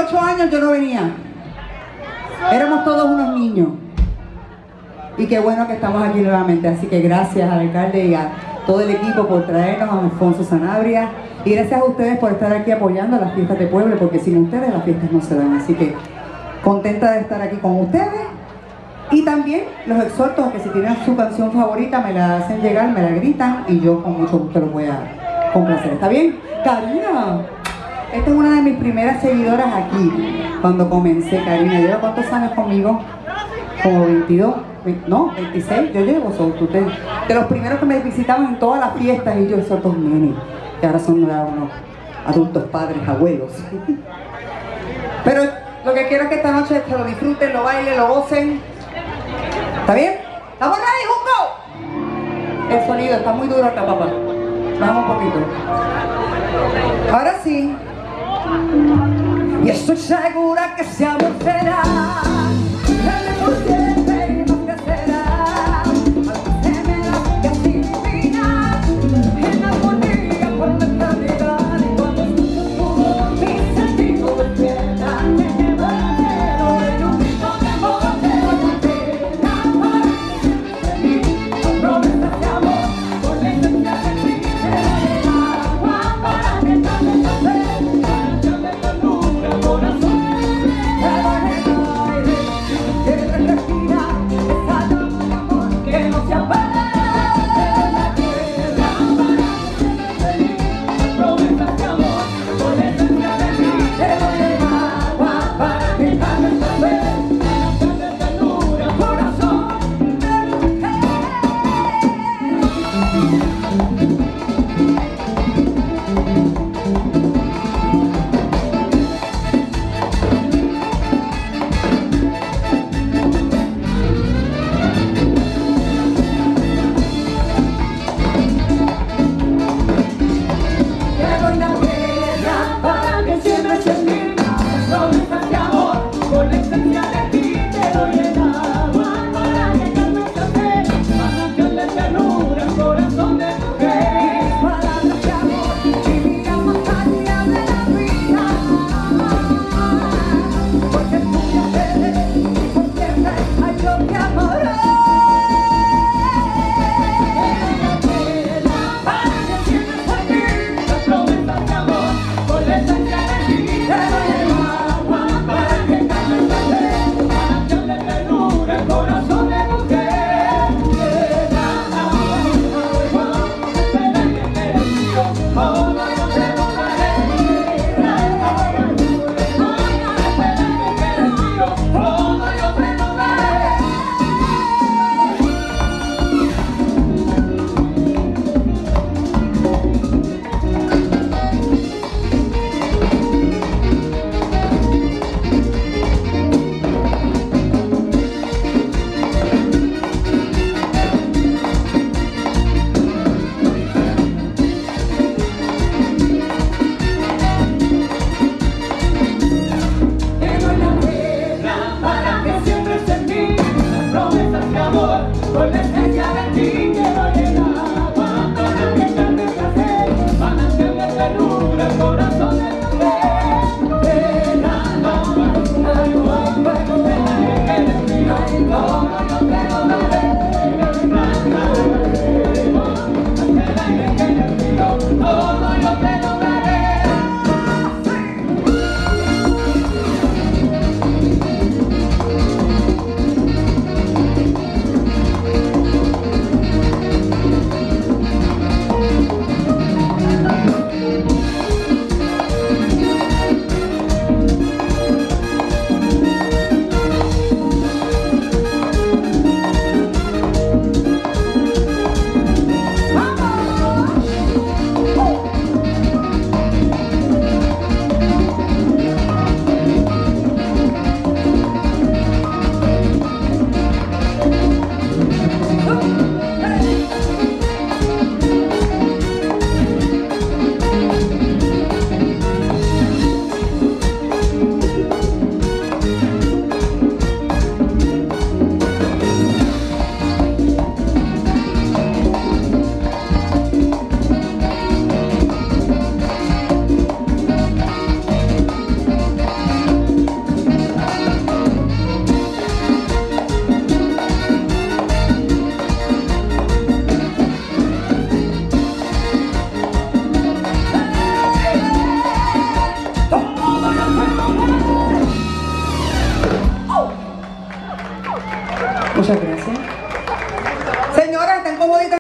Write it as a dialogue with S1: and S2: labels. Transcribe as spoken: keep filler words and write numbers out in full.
S1: ocho años yo no venía. Éramos todos unos niños. Y qué bueno que estamos aquí nuevamente. Así que gracias al alcalde y a todo el equipo por traernos, a Alfonso Sanabria. Y gracias a ustedes por estar aquí apoyando las fiestas de pueblo, porque sin ustedes las fiestas no se dan. Así que contenta de estar aquí con ustedes. Y también los exhorto a que si tienen su canción favorita me la hacen llegar, me la gritan y yo con mucho gusto los voy a complacer. ¿Está bien? Karina, esta es una de mis primeras seguidoras aquí, cuando comencé. Karina, ¿lleva cuántos años conmigo? Como veintidós, no, veintiséis, yo llevo, son ustedes. De los primeros que me visitaban en todas las fiestas y yo, esos dos nenes, que ahora son unos adultos, padres, abuelos. Pero lo que quiero es que esta noche se lo disfruten, lo bailen, lo gocen. ¿Está bien? ¿Estamos ready, Junco? El sonido está muy duro acá, papá. Bajamos un poquito. Ahora sí. Y estoy segura que se aborrecerá.
S2: Corazón,
S1: Muchas gracias. Señoras, ¿están comoditas?